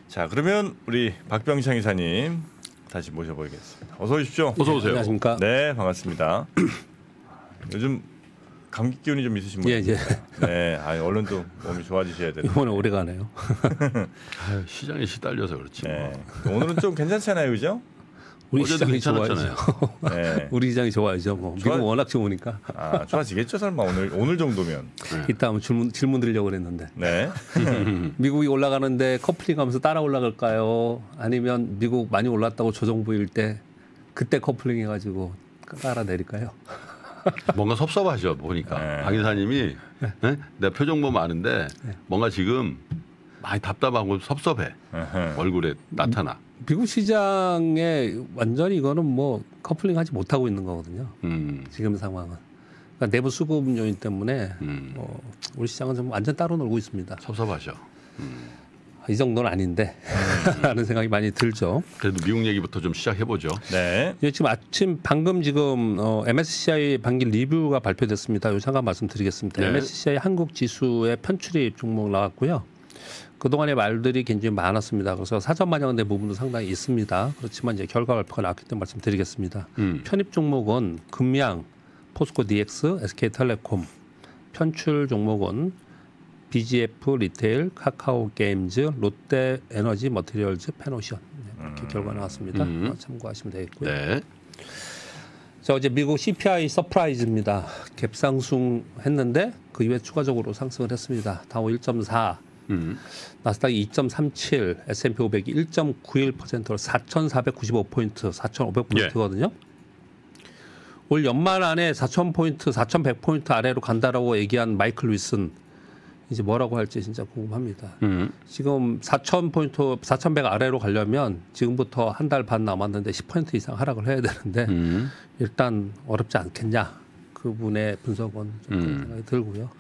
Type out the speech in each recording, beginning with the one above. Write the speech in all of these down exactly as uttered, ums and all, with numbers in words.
자, 그러면 우리 박병창 이사님 다시 모셔보겠습니다. 어서 오십시오. 어서 오세요. 안녕하십니까. 네, 반갑습니다. 요즘 감기 기운이 좀 있으신 분이요. 예, 예. 네, 아, 얼른 또 몸이 좋아지셔야 되는데. 이번에 오래 가네요. 아유, 시장에 시달려서 그렇지. 네. 오늘은 좀 괜찮잖아요, 그죠? 우리 어제도 시장이 괜찮았잖아요. 좋아야죠. 네. 우리 시장이 좋아야죠. 뭐 좋아- 미국 워낙 좋으니까. 아, 좋아지겠죠, 설마 오늘 오늘 정도면. 이따 한번 질문 질문 드리려고 그랬는데. 네. 미국이 올라가는데 커플링하면서 따라 올라갈까요? 아니면 미국 많이 올랐다고 조정 보일 때 그때 커플링 해가지고 따라 내릴까요? 뭔가 섭섭하죠 보니까. 네. 박 이사님이 네? 내 표정 보면 아는데 뭔가 지금 많이 답답하고 섭섭해. 어허. 얼굴에 나타나. 미국 시장에 완전히 이거는 뭐 커플링하지 못하고 있는 거거든요. 음. 지금 상황은. 그러니까 내부 수급 요인 때문에 음. 어, 우리 시장은 좀 완전 따로 놀고 있습니다. 섭섭하죠. 이 정도는 아닌데 라는 생각이 많이 들죠. 그래도 미국 얘기부터 좀 시작해 보죠. 네. 예, 지금 아침 방금 지금 어, 엠에스시아이 반기 리뷰가 발표됐습니다. 요 잠깐 말씀드리겠습니다. 네. 엠에스시아이 한국 지수의 편출입 종목 나왔고요. 그동안의 말들이 굉장히 많았습니다. 그래서 사전 반영된 부분도 상당히 있습니다. 그렇지만 이제 결과 발표가 나왔기 때문에 말씀드리겠습니다. 음. 편입 종목은 금양, 포스코 디엑스, 에스케이텔레콤. 편출 종목은 비지에프 리테일, 카카오 게임즈, 롯데 에너지 머티리얼즈, 페노션. 네, 이렇게 음. 결과 나왔습니다. 음. 어, 참고하시면 되겠고요. 네. 자, 어제 미국 씨피아이 서프라이즈입니다. 갭상승 했는데 그 이후에 추가적으로 상승을 했습니다. 다우 일 점 사, 음. 나스닥이 이 점 삼칠, 에스앤피 오백이 일 점 구일 퍼센트로 사천사백구십오 포인트, 사천오백 포인트거든요. 올 연말 안에 사천 포인트, 사천백 포인트 아래로 간다라고 얘기한 마이클 윌슨 이제 뭐라고 할지 진짜 궁금합니다. 음. 지금 사천 포인트, 사천백 아래로 가려면 지금부터 한 달 반 남았는데 십 퍼센트 이상 하락을 해야 되는데 음. 일단 어렵지 않겠냐. 그분의 분석은 좀 그런 음. 생각이 들고요.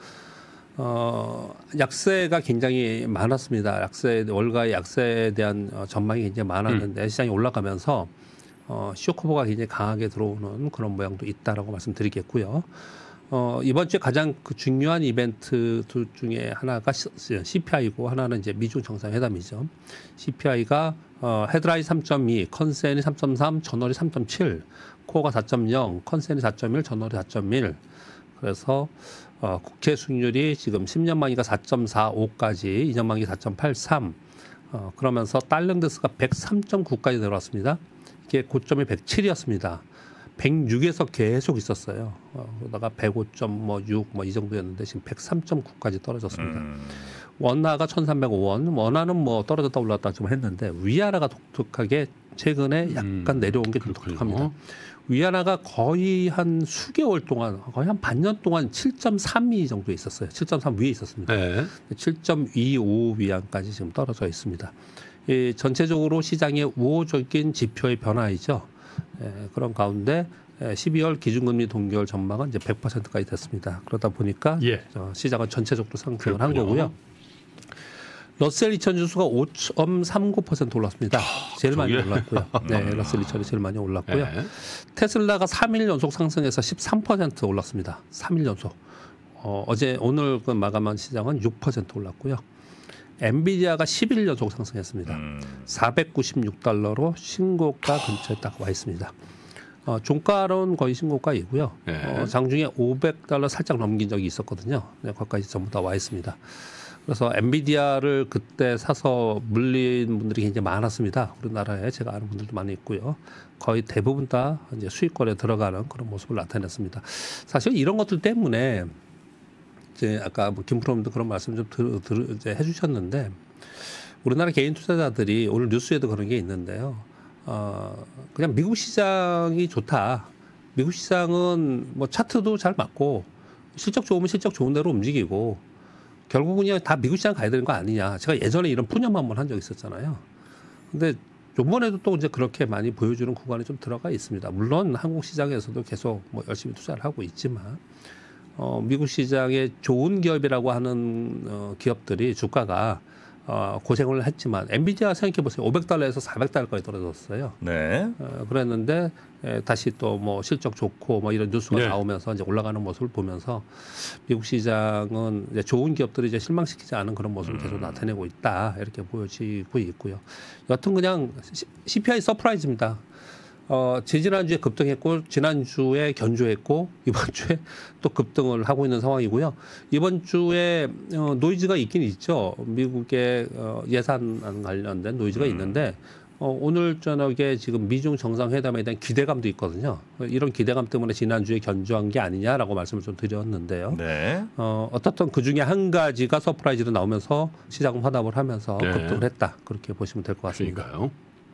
어, 약세가 굉장히 많았습니다. 약세, 월가의 약세에 대한 어, 전망이 굉장히 많았는데 시장이 올라가면서 어, 쇼커버가 굉장히 강하게 들어오는 그런 모양도 있다라고 말씀드리겠고요. 어, 이번 주에 가장 그 중요한 이벤트 둘 중에 하나가 씨피아이고 하나는 이제 미중 정상회담이죠. 씨피아이가 어, 헤드라인 삼 점 이, 컨센이 삼 점 삼, 전월이 삼 점 칠, 코어가 사 점 영, 컨센이 사 점 일, 전월이 사 점 일. 그래서 어, 국채 수익률이 지금 십 년 만기가 사 점 사오까지, 이 년 만기 사 점 팔삼. 어, 그러면서 달러인덱스가 백삼 점 구까지 내려왔습니다. 이게 고점이 백칠이었습니다. 백육에서 계속 있었어요. 어, 그러다가 백오 점 육 뭐 이 정도였는데 지금 백삼 점 구까지 떨어졌습니다. 음. 원화가 천삼백오 원, 원화는 뭐 떨어졌다 올랐다 좀 했는데 위안화가 독특하게 최근에 약간 음, 내려온 게 좀 그렇군요. 독특합니다. 위안화가 거의 한 수개월 동안, 거의 한 반년 동안 칠 점 삼이 정도 있었어요. 칠 점 삼 위에 있었습니다. 네. 칠 점 이오 위안까지 지금 떨어져 있습니다. 이 전체적으로 시장의 우호적인 지표의 변화이죠. 예, 그런 가운데 십이월 기준금리 동결 전망은 이제 백 퍼센트까지 됐습니다. 그러다 보니까 예. 어, 시장은 전체적으로 상승을 한 그렇군요. 거고요. 러셀 이천 지수가 오 점 삼구 퍼센트 올랐습니다. 제일 많이 저게? 올랐고요. 네, 러셀 이천이 제일 많이 올랐고요. 네. 테슬라가 삼 일 연속 상승해서 십삼 퍼센트 올랐습니다. 삼 일 연속. 어, 어제 오늘 그 마감한 시장은 육 퍼센트 올랐고요. 엔비디아가 십 일 연속 상승했습니다. 음. 사백구십육 달러로 신고가 근처에 딱 와 있습니다. 어, 종가로는 거의 신고가이고요. 네. 어, 장중에 오백 달러 살짝 넘긴 적이 있었거든요. 네, 거기까지 전부 다 와 있습니다. 그래서 엔비디아를 그때 사서 물린 분들이 굉장히 많았습니다. 우리나라에 제가 아는 분들도 많이 있고요. 거의 대부분 다 이제 수익권에 들어가는 그런 모습을 나타냈습니다. 사실 이런 것들 때문에 이제 아까 뭐 김프로님도 그런 말씀 좀 들, 들, 이제 해주셨는데 우리나라 개인 투자자들이 오늘 뉴스에도 그런 게 있는데요. 어, 그냥 미국 시장이 좋다. 미국 시장은 뭐 차트도 잘 맞고 실적 좋으면 실적 좋은 대로 움직이고 결국은 그냥 다 미국 시장 가야 되는 거 아니냐. 제가 예전에 이런 푸념 한번 한 적 있었잖아요. 근데 이번에도 또 이제 그렇게 많이 보여주는 구간이 좀 들어가 있습니다. 물론 한국 시장에서도 계속 뭐 열심히 투자를 하고 있지만 어, 미국 시장의 좋은 기업이라고 하는 어, 기업들이 주가가 어, 고생을 했지만 엔비디아 생각해 보세요. 오백 달러에서 사백 달러까지 떨어졌어요. 네. 어, 그랬는데 에, 다시 또 뭐 실적 좋고 뭐 이런 뉴스가 네. 나오면서 이제 올라가는 모습을 보면서 미국 시장은 이제 좋은 기업들이 이제 실망시키지 않은 그런 모습을 계속 음. 나타내고 있다 이렇게 보여지고 있고요. 여튼 그냥 씨피아이 서프라이즈입니다. 어, 지지난주에 급등했고 지난주에 견조했고 이번 주에 또 급등을 하고 있는 상황이고요. 이번 주에 어, 노이즈가 있긴 있죠. 미국의 어, 예산 관련된 노이즈가 음. 있는데 어, 오늘 저녁에 지금 미중 정상회담에 대한 기대감도 있거든요. 이런 기대감 때문에 지난주에 견조한 게 아니냐라고 말씀을 좀 드렸는데요. 네. 어, 어떻든 그 중에 한 가지가 서프라이즈로 나오면서 시장 화답을 하면서 네. 급등을 했다. 그렇게 보시면 될 것 같습니다. 그러니까요.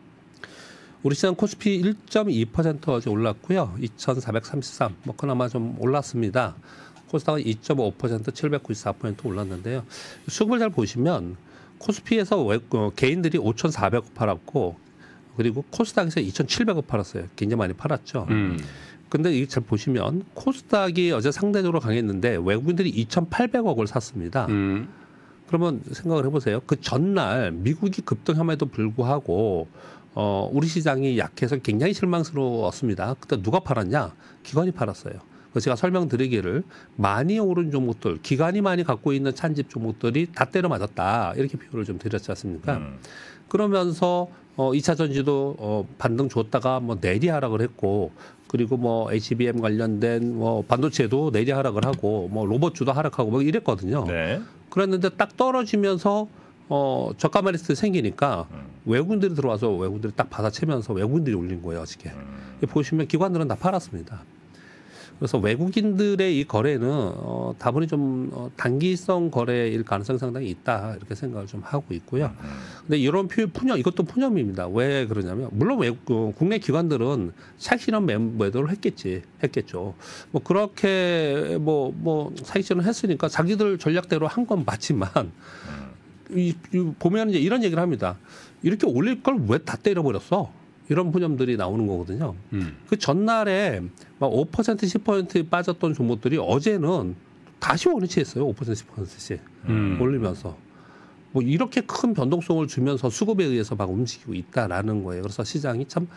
우리 시장 코스피 일 점 이 퍼센트 어제 올랐고요. 이천사백삼십삼, 뭐 그나마 좀 올랐습니다. 코스닥은 이 점 오 퍼센트 칠백구십사 포인트 올랐는데요. 수급을 잘 보시면 코스피에서 외, 어, 개인들이 오천사백억 팔았고 그리고 코스닥에서 이천칠백억 팔았어요. 굉장히 많이 팔았죠. 음. 근데 이게 잘 보시면 코스닥이 어제 상대적으로 강했는데 외국인들이 이천팔백억을 샀습니다. 음. 그러면 생각을 해보세요. 그 전날 미국이 급등함에도 불구하고 어, 우리 시장이 약해서 굉장히 실망스러웠습니다. 그때 누가 팔았냐? 기관이 팔았어요. 그래서 제가 설명드리기를 많이 오른 종목들, 기관이 많이 갖고 있는 찬집 종목들이 다 때려 맞았다. 이렇게 표현을 좀 드렸지 않습니까? 음. 그러면서 어, 이 차 전지도 어, 반등 줬다가 뭐 내리 하락을 했고 그리고 뭐 에이치비엠 관련된 뭐 반도체도 내리 하락을 하고 뭐 로봇주도 하락하고 뭐 이랬거든요. 네. 그랬는데 딱 떨어지면서 어, 저가 메리트 생기니까 음. 외국인들이 들어와서 외국인들이 딱 받아채면서 외국인들이 올린 거예요, 어저께. 음. 보시면 기관들은 다 팔았습니다. 그래서 외국인들의 이 거래는 어, 다분히 좀 어, 단기성 거래일 가능성이 상당히 있다 이렇게 생각을 좀 하고 있고요. 음. 근데 이런 표, 푸념 이것도 푸념입니다. 왜 그러냐면 물론 외국 어, 국내 기관들은 차익 실현 매도를 했겠지, 했겠죠. 뭐 그렇게 뭐뭐 뭐 차익 실현 했으니까 자기들 전략대로 한 건 맞지만. 이, 이 보면 이제 이런 얘기를 합니다. 이렇게 올릴 걸 왜 다 때려버렸어? 이런 푸념들이 나오는 거거든요. 음. 그 전날에 막 오 퍼센트, 십 퍼센트 빠졌던 종목들이 어제는 다시 원위치했어요. 오 퍼센트, 십 퍼센트씩 음. 올리면서. 뭐 이렇게 큰 변동성을 주면서 수급에 의해서 막 움직이고 있다라는 거예요. 그래서 시장이 참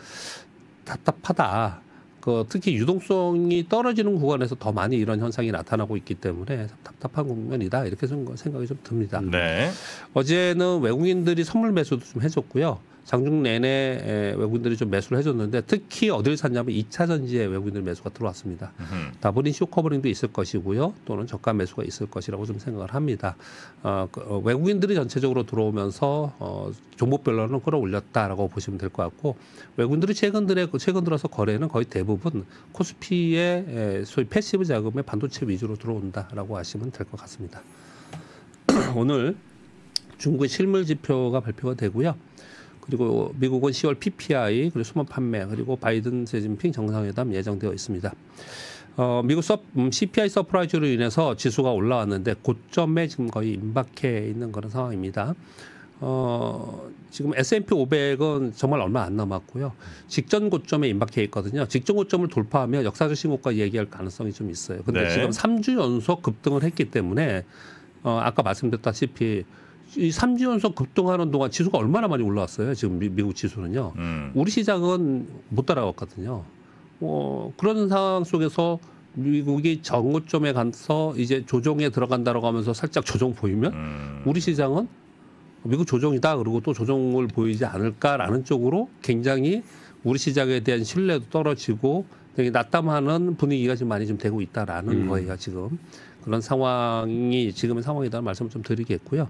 답답하다. 그 특히 유동성이 떨어지는 구간에서 더 많이 이런 현상이 나타나고 있기 때문에 답답한 국면이다 이렇게 생각이 좀 듭니다. 네. 어제는 외국인들이 선물 매수도 좀 해줬고요. 장중 내내 외국인들이 좀 매수를 해줬는데 특히 어딜 샀냐면 이 차 전지에 외국인들 매수가 들어왔습니다. 음흠. 다분히 쇼커버링도 있을 것이고요. 또는 저가 매수가 있을 것이라고 좀 생각을 합니다. 어, 그, 어, 외국인들이 전체적으로 들어오면서 어, 종목별로는 끌어올렸다라고 보시면 될 것 같고 외국인들이 최근 들에 최근 들어서 거래는 거의 대부분 코스피의 에, 소위 패시브 자금의 반도체 위주로 들어온다라고 하시면 될 것 같습니다. 오늘 중국의 실물 지표가 발표가 되고요. 그리고 미국은 시월 피피아이 그리고 수만 판매 그리고 바이든 시진핑 정상회담 예정되어 있습니다. 어, 미국 서, 음, 씨피아이 서프라이즈로 인해서 지수가 올라왔는데 고점에 지금 거의 임박해 있는 그런 상황입니다. 어, 지금 에스 앤 피 오백은 정말 얼마 안 남았고요. 직전 고점에 임박해 있거든요. 직전 고점을 돌파하면 역사적 신고가 얘기할 가능성이 좀 있어요. 근데 네. 지금 삼 주 연속 급등을 했기 때문에 어, 아까 말씀드렸다시피 이 삼 주 연속 급등하는 동안 지수가 얼마나 많이 올라왔어요. 지금 미, 미국 지수는요. 음. 우리 시장은 못 따라갔거든요. 어, 그런 상황 속에서 미국이 정고점에 가서 이제 조정에 들어간다라고 하면서 살짝 조정 보이면 음. 우리 시장은 미국 조정이다. 그리고 또 조정을 보이지 않을까라는 쪽으로 굉장히 우리 시장에 대한 신뢰도 떨어지고 되게 낙담하는 분위기가 지금 많이 좀 되고 있다라는 음. 거예요. 지금 그런 상황이 지금의 상황이다는 말씀을 좀 드리겠고요.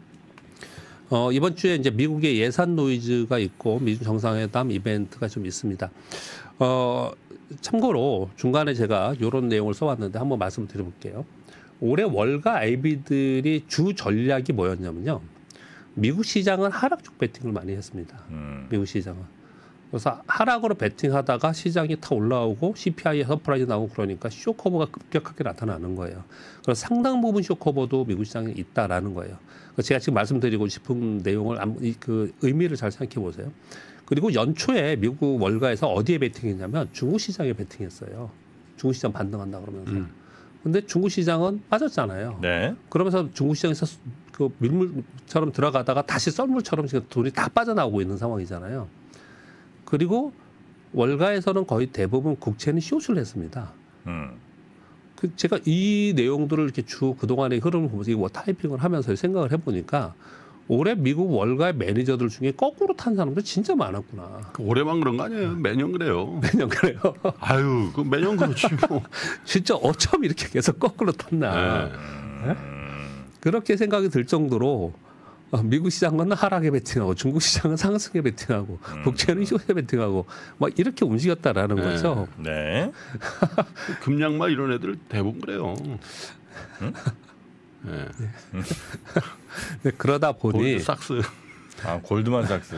어, 이번 주에 이제 미국의 예산 노이즈가 있고 미중 정상회담 이벤트가 좀 있습니다. 어, 참고로 중간에 제가 이런 내용을 써왔는데 한번 말씀을 드려볼게요. 올해 월가 아이비들이 주 전략이 뭐였냐면요. 미국 시장은 하락 쪽 배팅을 많이 했습니다. 음. 미국 시장은. 그래서 하락으로 배팅하다가 시장이 타 올라오고 씨피아이 서프라이즈 나오고 그러니까 쇼커버가 급격하게 나타나는 거예요. 그래서 상당 부분 쇼커버도 미국 시장에 있다라는 거예요. 제가 지금 말씀드리고 싶은 내용을 그 의미를 잘 생각해 보세요. 그리고 연초에 미국 월가에서 어디에 베팅했냐면 중국 시장에 베팅했어요. 중국 시장 반등한다 그러면서. 음. 근데 중국 시장은 빠졌잖아요. 네. 그러면서 중국 시장에서 그 밀물처럼 들어가다가 다시 썰물처럼 지금 돈이 다 빠져나오고 있는 상황이잖아요. 그리고 월가에서는 거의 대부분 국채는 쇼스를 했습니다. 음. 그 제가 이 내용들을 이렇게 쭉 그동안의 흐름을 보면서 이거 타이핑을 하면서 생각을 해보니까 올해 미국 월가의 매니저들 중에 거꾸로 탄 사람들 진짜 많았구나. 올해만 그런 거 아니에요? 매년 그래요. 매년 그래요. 아유, 그 매년 그렇지 뭐. 진짜 어쩜 이렇게 계속 거꾸로 탔나. 네. 네? 그렇게 생각이 들 정도로 미국 시장은 하락에 베팅하고 중국 시장은 상승에 베팅하고 음. 국채는 쇼에 베팅하고 막 이렇게 움직였다라는 네. 거죠. 네. 금양마 이런 애들 대부분 그래요. 응? 네. 네, 그러다 보니 골드삭스. 아 골드만삭스.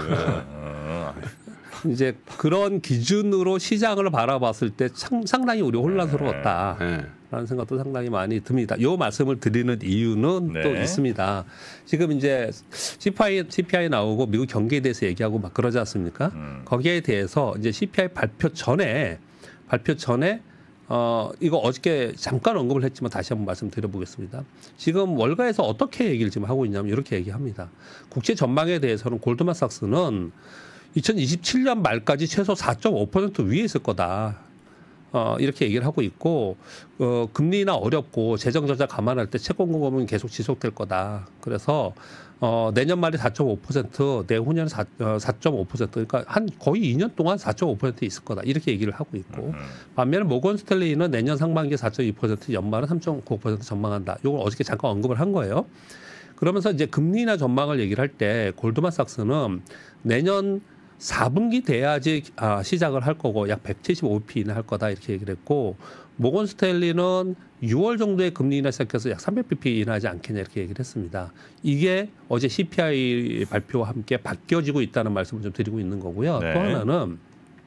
어. 이제 그런 기준으로 시장을 바라봤을 때 상, 상당히 우리 혼란스러웠다라는 네. 생각도 상당히 많이 듭니다. 이 말씀을 드리는 이유는 네. 또 있습니다. 지금 이제 씨피아이, 씨피아이 나오고 미국 경기에 대해서 얘기하고 막 그러지 않습니까? 음. 거기에 대해서 이제 씨피아이 발표 전에 발표 전에 어 이거 어저께 잠깐 언급을 했지만 다시 한번 말씀드려보겠습니다. 지금 월가에서 어떻게 얘기를 지금 하고 있냐면 이렇게 얘기합니다. 국제 전망에 대해서는 골드만삭스는 이천이십칠 년 말까지 최소 사 점 오 퍼센트 위에 있을 거다. 어, 이렇게 얘기를 하고 있고, 어, 금리나 어렵고 재정 저자 감안할 때 채권 공급은 계속 지속될 거다. 그래서, 어, 내년 말에 사 점 오 퍼센트, 내후년에 사 점 오 퍼센트, 그러니까 한 거의 이 년 동안 사 점 오 퍼센트 있을 거다. 이렇게 얘기를 하고 있고, 반면에 모건 스탠리는 내년 상반기에 사 점 이 퍼센트, 연말은 삼 점 구 퍼센트 전망한다. 이걸 어저께 잠깐 언급을 한 거예요. 그러면서 이제 금리나 전망을 얘기를 할 때 골드만삭스는 내년 사 분기 돼야지 아, 시작을 할 거고 약 백칠십오 비피 인하 할 거다 이렇게 얘기를 했고 모건 스탠리는 유월 정도에 금리 인하 시작해서 약 삼백 비피 인하하지 않겠냐 이렇게 얘기를 했습니다. 이게 어제 씨피아이 발표와 함께 바뀌어지고 있다는 말씀을 좀 드리고 있는 거고요. 네. 또 하나는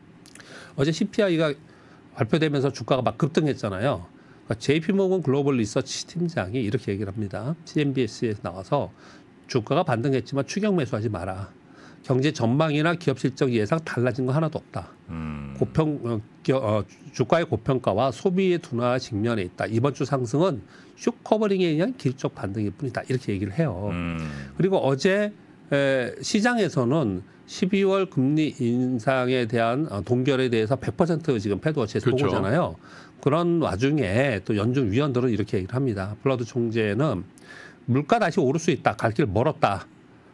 어제 씨피아이가 발표되면서 주가가 막 급등했잖아요. 그러니까 제이피모건 글로벌 리서치 팀장이 이렇게 얘기를 합니다. 씨엔비에스에서 나와서 주가가 반등했지만 추격 매수하지 마라. 경제 전망이나 기업 실적 예상 달라진 거 하나도 없다. 음. 고평 어, 겨, 어, 주가의 고평가와 소비의 둔화 직면에 있다. 이번 주 상승은 쇼 커버링에 의한 기술적 반등일 뿐이다. 이렇게 얘기를 해요. 음. 그리고 어제 에, 시장에서는 십이월 금리 인상에 대한 동결에 대해서 백 퍼센트 지금 패드워치에서 그렇죠. 보고잖아요. 그런 와중에 또 연준 위원들은 이렇게 얘기를 합니다. 블러드 총재는 물가 다시 오를 수 있다. 갈 길 멀었다.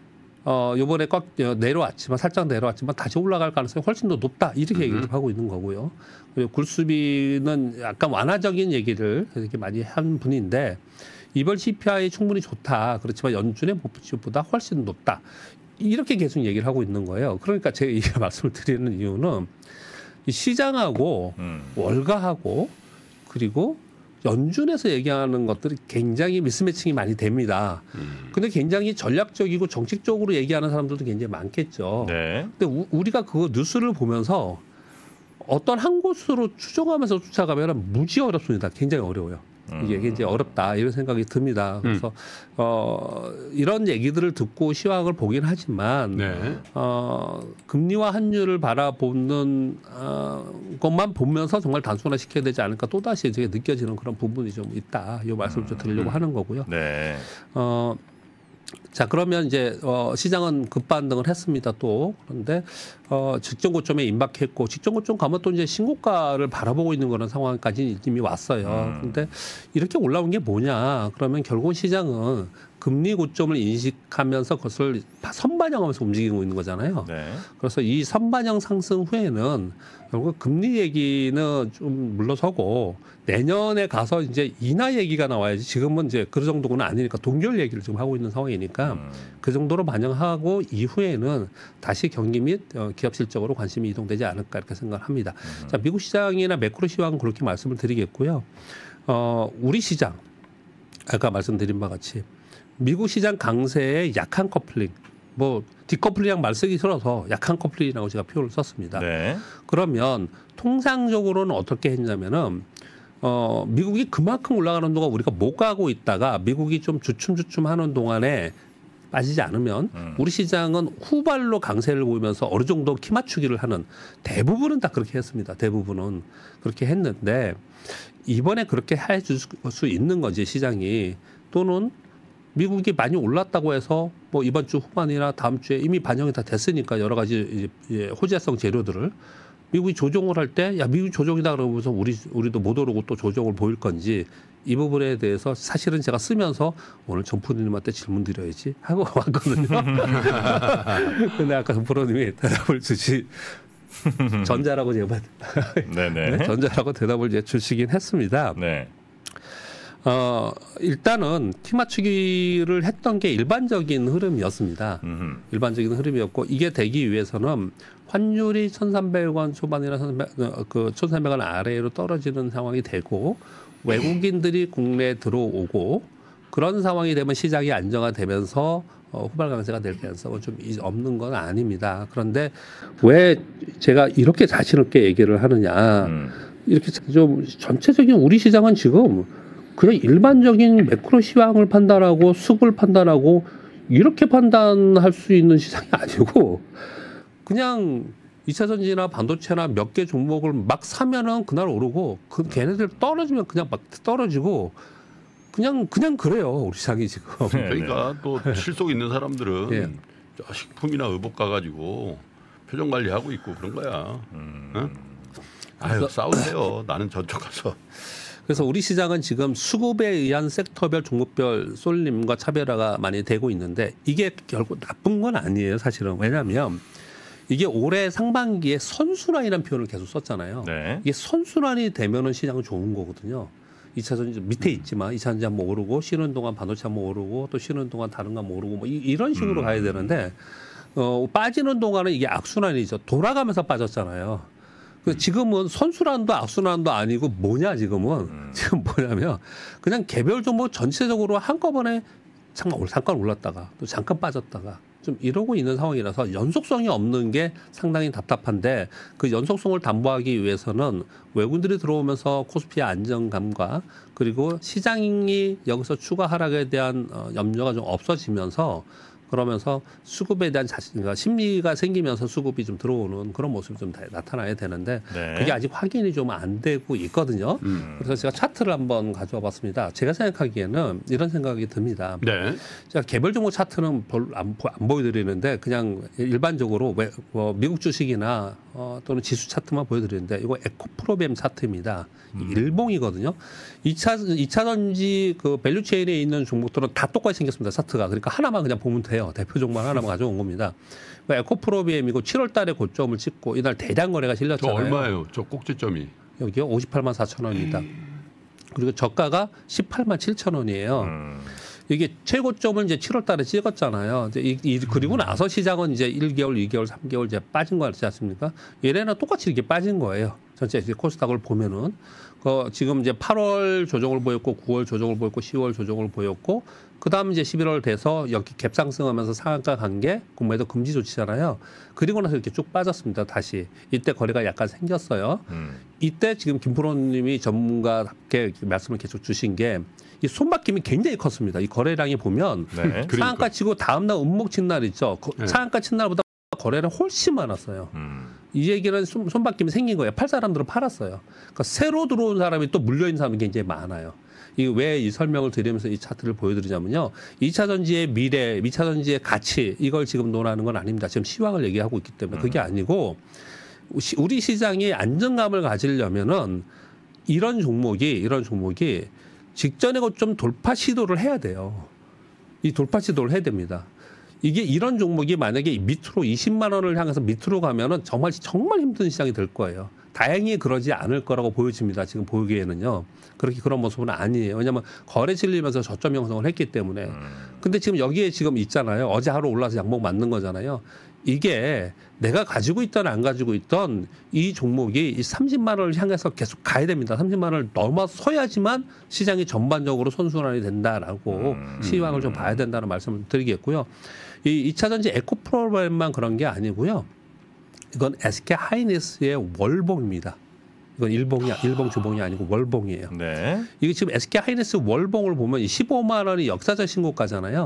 어, 요번에 꽉 내려왔지만, 살짝 내려왔지만 다시 올라갈 가능성이 훨씬 더 높다. 이렇게 얘기를 음. 하고 있는 거고요. 그리고 굴수비는 약간 완화적인 얘기를 이렇게 많이 한 분인데, 이번 씨피아이 충분히 좋다. 그렇지만 연준의 목표치보다 훨씬 높다. 이렇게 계속 얘기를 하고 있는 거예요. 그러니까 제가 이 말씀을 드리는 이유는 이 시장하고 음. 월가하고 그리고 연준에서 얘기하는 것들이 굉장히 미스매칭이 많이 됩니다. 음. 근데 굉장히 전략적이고 정책적으로 얘기하는 사람들도 굉장히 많겠죠. 네. 근데 우, 우리가 그 뉴스를 보면서 어떤 한 곳으로 추정하면서 쫓아가면 무지 어렵습니다. 굉장히 어려워요. 이게 굉장히 어렵다 이런 생각이 듭니다. 그래서 음. 어, 이런 얘기들을 듣고 시황을 보긴 하지만 네. 어, 금리와 환율을 바라보는 어, 것만 보면서 정말 단순화시켜야 되지 않을까 또다시 이제 느껴지는 그런 부분이 좀 있다. 이 말씀을 좀 드리려고 음. 하는 거고요. 네. 어, 자 그러면 이제 어, 시장은 급반등을 했습니다. 또 그런데 어, 직전 고점에 임박했고 직전 고점 가면 또 이제 신고가를 바라보고 있는 그런 상황까지 이미 왔어요. 그런데 음. 이렇게 올라온 게 뭐냐? 그러면 결국 시장은 금리 고점을 인식하면서 그것을 선반영하면서 움직이고 있는 거잖아요. 네. 그래서 이 선반영 상승 후에는 결국 금리 얘기는 좀 물러서고 내년에 가서 이제 인하 얘기가 나와야지 지금은 이제 그 정도는 아니니까 동결 얘기를 지금 하고 있는 상황이니까 음. 그 정도로 반영하고 이후에는 다시 경기 및 기업 실적으로 관심이 이동되지 않을까 이렇게 생각합니다. 음. 자, 미국 시장이나 매크로 시황은 그렇게 말씀을 드리겠고요. 어, 우리 시장 아까 말씀드린 바와 같이 미국 시장 강세의 약한 커플링, 뭐 디커플링이랑 말 쓰기 싫어서 약한 커플링이라고 제가 표현을 썼습니다. 네. 그러면 통상적으로는 어떻게 했냐면은 어, 미국이 그만큼 올라가는 동안 우리가 못 가고 있다가 미국이 좀 주춤주춤하는 동안에 빠지지 않으면 음. 우리 시장은 후발로 강세를 보이면서 어느 정도 키 맞추기를 하는 대부분은 다 그렇게 했습니다. 대부분은 그렇게 했는데 이번에 그렇게 해줄 수 있는 건지 시장이 또는 미국이 많이 올랐다고 해서 뭐 이번 주 후반이나 다음 주에 이미 반영이 다 됐으니까 여러 가지 이제 호재성 재료들을 미국이 조정을 할 때 야 미국 조정이다 그러면서 우리 우리도 못 오르고 또 조정을 보일 건지 이 부분에 대해서 사실은 제가 쓰면서 오늘 전 프로님한테 질문 드려야지 하고 왔거든요. 근데 아까 전 프로님이 대답을 주시 전자라고 제가 네네. 네, 전자라고 대답을 이제 주시긴 했습니다. 네. 어, 일단은 키 맞추기를 했던 게 일반적인 흐름이었습니다. 음흠. 일반적인 흐름이었고 이게 되기 위해서는 환율이 천삼백 원 초반이나 그 천삼백 원 아래로 떨어지는 상황이 되고 외국인들이 국내에 들어오고 그런 상황이 되면 시장이 안정화되면서 어, 후발 강세가 될 가능성은 좀 없는 건 아닙니다. 그런데 왜 제가 이렇게 자신 있게 얘기를 하느냐. 음. 이렇게 좀 전체적인 우리 시장은 지금 그냥 일반적인 매크로 시황을 판단하고 수급을 판단하고 이렇게 판단할 수 있는 시장이 아니고 그냥 이차 전지나 반도체나 몇 개 종목을 막 사면은 그날 오르고 그 걔네들 떨어지면 그냥 막 떨어지고 그냥 그냥 그래요 우리 시장이 지금. 그러니까 또 실속 있는 사람들은 예. 저 식품이나 의복 가가지고 표정 관리하고 있고 그런 거야. 음. 응? 아유 싸우세요. 나는 저쪽 가서. 그래서 우리 시장은 지금 수급에 의한 섹터별 종목별 쏠림과 차별화가 많이 되고 있는데 이게 결국 나쁜 건 아니에요 사실은. 왜냐하면 이게 올해 상반기에 선순환이라는 표현을 계속 썼잖아요. 네. 이게 선순환이 되면은 시장은 좋은 거거든요. 이차 전지 밑에 있지만 이차 전지 한번 오르고 쉬는 동안 반도체 한번 오르고 또 쉬는 동안 다른 거 한번 오르고 뭐 이, 이런 식으로 음. 가야 되는데 어, 빠지는 동안은 이게 악순환이죠. 돌아가면서 빠졌잖아요. 그 지금은 선순환도 악순환도 아니고 뭐냐 지금은 음. 지금 뭐냐면 그냥 개별 종목 전체적으로 한꺼번에 잠깐 올 잠깐 올랐다가 또 잠깐 빠졌다가 좀 이러고 있는 상황이라서 연속성이 없는 게 상당히 답답한데 그 연속성을 담보하기 위해서는 외국인들이 들어오면서 코스피의 안정감과 그리고 시장이 여기서 추가 하락에 대한 염려가 좀 없어지면서 그러면서 수급에 대한 자신, 그러니까 심리가 생기면서 수급이 좀 들어오는 그런 모습이 좀 나타나야 되는데 네. 그게 아직 확인이 좀 안 되고 있거든요. 음. 그래서 제가 차트를 한번 가져와 봤습니다. 제가 생각하기에는 이런 생각이 듭니다. 네. 제가 개별 종목 차트는 별로 안, 안 보여드리는데 그냥 일반적으로 왜, 뭐 미국 주식이나 어, 또는 지수 차트만 보여드리는데 이거 에코프로비엠 차트입니다. 음. 일봉이거든요. 이차 이차 전지 그 밸류 체인에 있는 종목들은 다 똑같이 생겼습니다. 차트가. 그러니까 하나만 그냥 보면 돼요. 대표 종목 하나만 가져온 겁니다. 에코프로비엠이고 칠월 달에 고점을 찍고 이날 대량 거래가 저 실렸잖아요. 얼마예요? 저 꼭지점이. 여기요 오십팔만 사천 원입니다. 그리고 저가가 십팔만 칠천 원이에요. 음. 이게 최고점을 이제 칠월 달에 찍었잖아요. 이제 이, 이, 그리고 나서 시장은 이제 일 개월, 이 개월, 삼 개월 이제 빠진 거 같지 않습니까? 얘네는 똑같이 이렇게 빠진 거예요. 전체 코스닥을 보면은. 그 지금 이제 팔월 조정을 보였고, 구월 조정을 보였고, 시월 조정을 보였고, 그 다음 이제 십일월 돼서 여기 갭상승하면서 상한가 간 게 공매도 금지 조치잖아요. 그리고 나서 이렇게 쭉 빠졌습니다. 다시. 이때 거래가 약간 생겼어요. 음. 이때 지금 김프로님이 전문가답게 말씀을 계속 주신 게 이 손바뀜이 굉장히 컸습니다. 이 거래량이 보면 네. 상한가 치고 다음날 음목 친 날 있죠. 거, 네. 상한가 친 날보다 거래량 훨씬 많았어요. 음. 이 얘기는 손, 손바뀜이 생긴 거예요. 팔 사람들은 팔았어요. 그러니까 새로 들어온 사람이 또 물려있는 사람이 굉장히 많아요. 이게 왜 이 설명을 드리면서 이 차트를 보여드리냐면요. 이차 전지의 미래, 이차 전지의 가치 이걸 지금 논하는 건 아닙니다. 지금 시황을 얘기하고 있기 때문에 그게 아니고 우리 시장이 안정감을 가지려면은 이런 종목이 이런 종목이 직전에 좀 돌파 시도를 해야 돼요. 이 돌파 시도를 해야 됩니다. 이게 이런 종목이 만약에 밑으로 이십만 원을 향해서 밑으로 가면은 정말 정말 힘든 시장이 될 거예요. 다행히 그러지 않을 거라고 보여집니다. 지금 보기에는요. 그렇게 그런 모습은 아니에요. 왜냐하면 거래 질리면서 저점 형성을 했기 때문에. 근데 지금 여기에 지금 있잖아요. 어제 하루 올라서 양봉 맞는 거잖아요. 이게 내가 가지고 있던 안 가지고 있던 이 종목이 이 삼십만 원을 향해서 계속 가야 됩니다. 삼십만 원을 넘어서야지만 시장이 전반적으로 선순환이 된다라고 음. 시황을 좀 봐야 된다는 말씀을 드리겠고요. 이 이차 전지 에코프로그램만 그런 게 아니고요. 이건 에스케이 하이닉스의 월봉입니다. 이건 일봉이 일봉 주봉이 아니고 월봉이에요. 네. 이게 지금 에스케이 하이닉스 월봉을 보면 십오만 원이 역사적 신고가잖아요.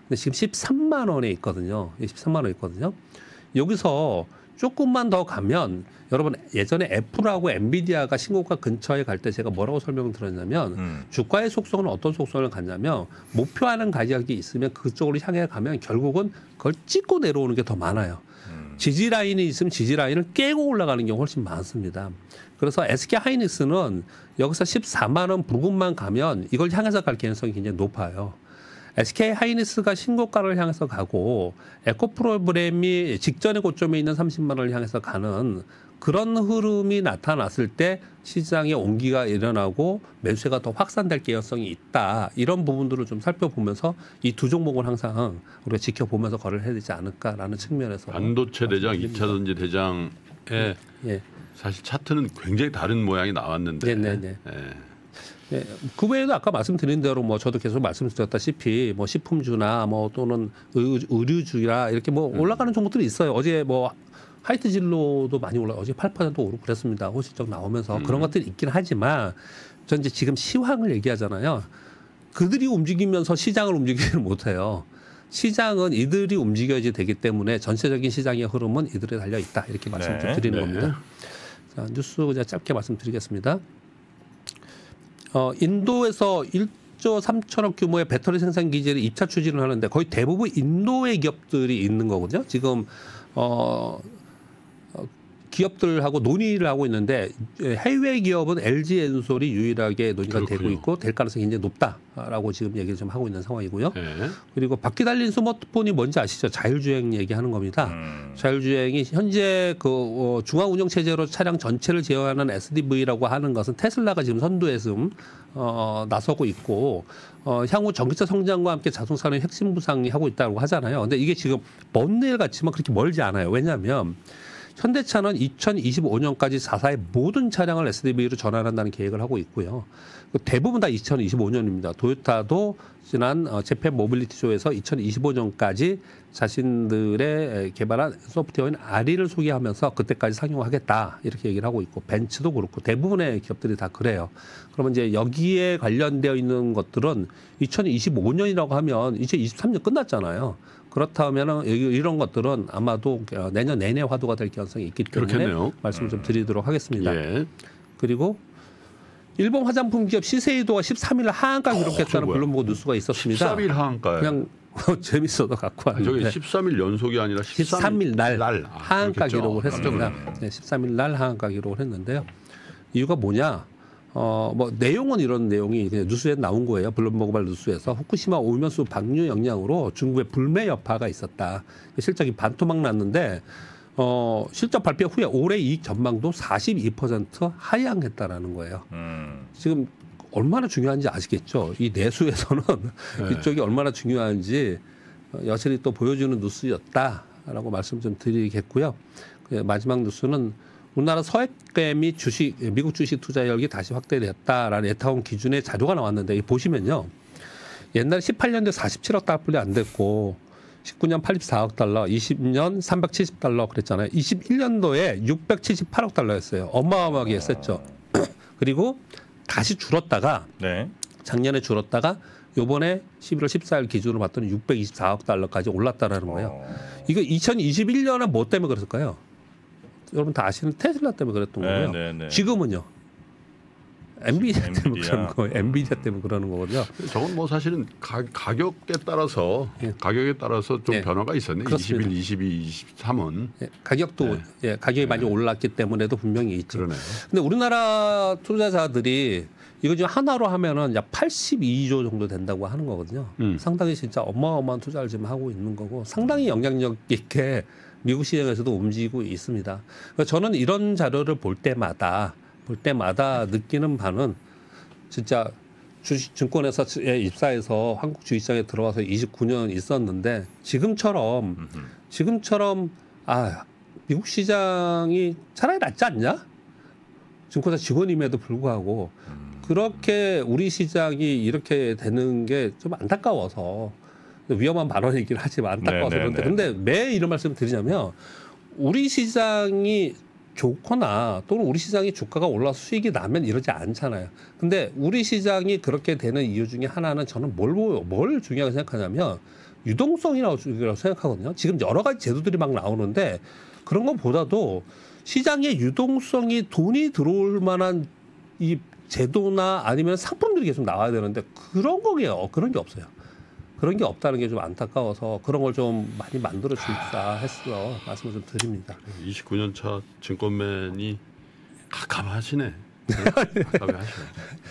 근데 지금 십삼만 원에 있거든요. 십삼만 원에 있거든요. 여기서 조금만 더 가면 여러분 예전에 애플하고 엔비디아가 신고가 근처에 갈 때 제가 뭐라고 설명을 드렸냐면 음. 주가의 속성은 어떤 속성을 갖냐면 목표하는 가격이 있으면 그쪽으로 향해 가면 결국은 그걸 찍고 내려오는 게 더 많아요. 음. 지지 라인이 있으면 지지 라인을 깨고 올라가는 경우가 훨씬 많습니다. 그래서 에스케이 하이닉스는 여기서 십사만 원 부근만 가면 이걸 향해서 갈 가능성이 굉장히 높아요. 에스케이 하이닉스가 신고가를 향해서 가고 에코 프로그램이 직전의 고점에 있는 삼십만 원을 향해서 가는 그런 흐름이 나타났을 때 시장에 온기가 일어나고 매수세가 더 확산될 가능성이 있다. 이런 부분들을 좀 살펴보면서 이 두 종목을 항상 우리가 지켜보면서 거래를 해야 되지 않을까라는 측면에서 반도체 대장, 이 차 전지 대장에 예. 사실 차트는 굉장히 다른 모양이 나왔는데. 네네네. 예. 네, 그 외에도 아까 말씀드린 대로 뭐 저도 계속 말씀드렸다시피 뭐 식품주나 뭐 또는 의, 의류주나 이렇게 뭐 올라가는 종목들이 있어요. 어제 뭐 하이트 진로도 많이 올라, 어제 팔 퍼센트 오르고 그랬습니다. 호실적 나오면서 음. 그런 것들이 있긴 하지만 전 이제 지금 시황을 얘기하잖아요. 그들이 움직이면서 시장을 움직이지는 못해요. 시장은 이들이 움직여야지 되기 때문에 전체적인 시장의 흐름은 이들에 달려 있다. 이렇게 말씀을 좀 네. 드리는 네. 겁니다. 자, 뉴스 그냥 짧게 말씀드리겠습니다. 어, 인도에서 일조 삼천억 규모의 배터리 생산 기지를 입차 추진을 하는데 거의 대부분 인도의 기업들이 있는 거거든요. 지금 어, 어, 기업들하고 논의를 하고 있는데 해외 기업은 엘지 엔솔이 유일하게 논의가 그렇군요. 되고 있고 될 가능성이 굉장히 높다라고 지금 얘기를 좀 하고 있는 상황이고요. 예. 그리고 바퀴 달린 스마트폰이 뭔지 아시죠? 자율주행 얘기하는 겁니다. 음. 자율주행이 현재 그 어, 중앙 운영 체제로 차량 전체를 제어하는 에스디브이라고 하는 것은 테슬라가 지금 선두에 좀 어, 나서고 있고 어, 향후 전기차 성장과 함께 자동차는 핵심 부상이 하고 있다고 하잖아요. 근데 이게 지금 먼 내일 같지만 그렇게 멀지 않아요. 왜냐하면 현대차는 이천이십오 년까지 사사의 모든 차량을 에스디브이로 전환한다는 계획을 하고 있고요. 대부분 다 이천이십오 년입니다. 도요타도 지난 재팬 모빌리티 쇼에서 이천이십오 년까지 자신들의 개발한 소프트웨어인 아리를 소개하면서 그때까지 상용하겠다 이렇게 얘기를 하고 있고 벤츠도 그렇고 대부분의 기업들이 다 그래요. 그러면 이제 여기에 관련되어 있는 것들은 이천이십오 년이라고 하면 이제 이십삼 년 끝났잖아요. 그렇다면 이런 것들은 아마도 내년 내내 화두가 될 가능성이 있기 때문에 그렇겠네요. 말씀을 좀 드리도록 하겠습니다. 예. 그리고 일본 화장품 기업 시세이도가 십삼 일 하한가 기록했다는 뭐야? 블룸버그 뉴스가 있었습니다. 십삼 일 하한가요? 그냥 재밌어서 갖고 아니, 저기 왔는데 십삼 일 연속이 아니라 십삼 일 날, 날. 아, 하한가 그렇겠죠. 기록을 했습니다. 깜짝 놀랐네. 네, 십삼 일 날 하한가 기록을 했는데요. 이유가 뭐냐? 어, 뭐 내용은 이런 내용이 그냥 뉴스에 나온 거예요. 블룸버그발 뉴스에서 후쿠시마 오염수 방류 영향으로 중국의 불매 여파가 있었다. 실적이 반토막 났는데 어, 실적 발표 후에 올해 이익 전망도 사십이 퍼센트 하향했다라는 거예요. 음. 지금 얼마나 중요한지 아시겠죠? 이 내수에서는 네. 이쪽이 얼마나 중요한지 여실히 또 보여주는 뉴스였다라고 말씀 좀 드리겠고요. 마지막 뉴스는 우리나라 서해댐이 주식, 미국 주식 투자 열기 다시 확대됐다라는 에타온 기준의 자료가 나왔는데 이 보시면요. 옛날에 십팔 년도에 사십칠억 달러뿐이 안 됐고 십구 년 팔십사억 달러, 이십 년 삼백칠십 달러 그랬잖아요. 이십일 년도에 육백칠십팔억 달러였어요. 어마어마하게 셌죠. 그리고 다시 줄었다가 네. 작년에 줄었다가 요번에 십일월 십사일 기준으로 봤더니 육백이십사억 달러까지 올랐다라는 거예요. 어. 이거 이천이십일 년에 뭐 때문에 그랬을까요? 여러분 다 아시는 테슬라 때문에 그랬던 네, 거고요. 네, 네. 지금은요. 엔비디아 때문에 엔비디아. 그러는 거예요. 엔비디아 때문에 그러는 거거든요. 저건 뭐 사실은 가, 가격에 따라서 예. 가격에 따라서 좀 예. 변화가 있었네. 그렇습니다. 이십일, 이십이, 이십삼은 예, 가격도 네. 예, 가격이 많이 올랐기 때문에도 분명히 있죠. 그러네요. 근데 우리나라 투자자들이 이거 지금 하나로 하면은 약 팔십이조 정도 된다고 하는 거거든요. 음. 상당히 진짜 어마어마한 투자를 지금 하고 있는 거고 상당히 영향력 있게 미국 시장에서도 움직이고 있습니다. 그러니까 저는 이런 자료를 볼 때마다 볼 때마다 느끼는 바는 진짜 주식 증권회사 입사해서 한국 주식시장에 들어와서 이십구 년 있었는데 지금처럼 지금처럼 아 미국 시장이 차라리 낫지 않냐? 증권사 직원임에도 불구하고 그렇게 우리 시장이 이렇게 되는 게 좀 안타까워서 위험한 발언이긴 하지만 안타까워서 네, 네, 그런데 네. 근데 왜 이런 말씀을 드리냐면 우리 시장이 좋거나 또는 우리 시장이 주가가 올라서 수익이 나면 이러지 않잖아요. 근데 우리 시장이 그렇게 되는 이유 중에 하나는 저는 뭘, 뭘 중요하게 생각하냐면 유동성이라고 생각하거든요. 지금 여러 가지 제도들이 막 나오는데 그런 것보다도 시장에 유동성이 돈이 들어올 만한 이 제도나 아니면 상품들이 계속 나와야 되는데 그런 거게요. 그런 게 없어요. 그런 게 없다는 게 좀 안타까워서 그런 걸 좀 많이 만들어 줄까 했어 말씀을 좀 드립니다. 이십구 년 차 증권맨이 갑갑하시네. 갑갑하시네.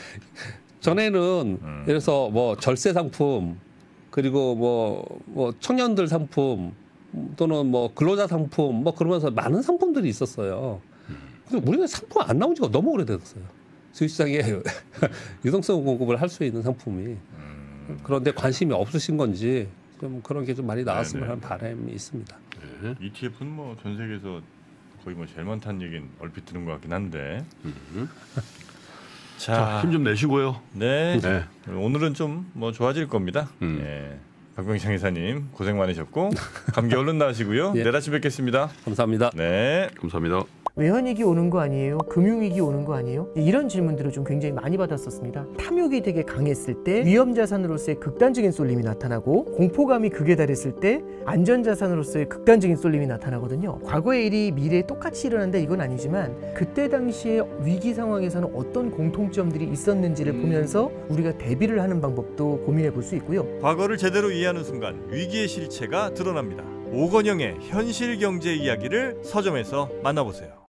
전에는 음. 그래서 뭐 절세 상품 그리고 뭐, 뭐 청년들 상품 또는 뭐 근로자 상품 뭐 그러면서 많은 상품들이 있었어요. 근데 우리는 상품 안 나온 지가 너무 오래됐어요. 주식시장에 유동성 공급을 할 수 있는 상품이. 그런데 관심이 없으신 건지 좀 그런 게 좀 많이 나왔으면 하는 바람이 있습니다. 네. 이티에프는 뭐 전 세계에서 거의 뭐 제일 많다는 얘기는 얼핏 들은 것 같긴 한데. 음. 자, 자, 힘 좀 내시고요. 네. 네. 오늘은 좀 뭐 좋아질 겁니다. 음. 예. 박병창 이사님 고생 많으셨고 감기 얼른 나으시고요. 예. 내일 아침 뵙겠습니다. 감사합니다. 네. 감사합니다. 외환위기 오는 거 아니에요? 금융위기 오는 거 아니에요? 이런 질문들을 좀 굉장히 많이 받았었습니다. 탐욕이 되게 강했을 때 위험자산으로서의 극단적인 쏠림이 나타나고 공포감이 극에 달했을 때 안전자산으로서의 극단적인 쏠림이 나타나거든요. 과거의 일이 미래에 똑같이 일어난다 이건 아니지만 그때 당시에 위기 상황에서는 어떤 공통점들이 있었는지를 보면서 우리가 대비를 하는 방법도 고민해 볼 수 있고요. 과거를 제대로 이해하는 순간 위기의 실체가 드러납니다. 오건영의 현실 경제 이야기를 서점에서 만나보세요.